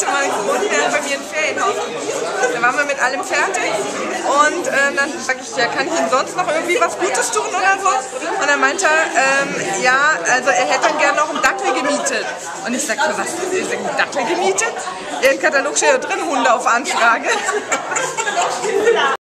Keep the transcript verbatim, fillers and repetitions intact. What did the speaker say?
letzte Mal gefunden, der hat bei mir ein Ferienhaus gebucht. Da waren wir mit allem fertig und äh, dann sag ich, ja, kann ich ihm sonst noch irgendwie was Gutes tun oder so? Und dann meinte er, ähm, ja, also er hätte dann gerne noch einen Dackel gemietet. Und ich sagte, was, ist ein Dackel gemietet? Ja, im Katalog steht ja drin, Hunde auf Anfrage.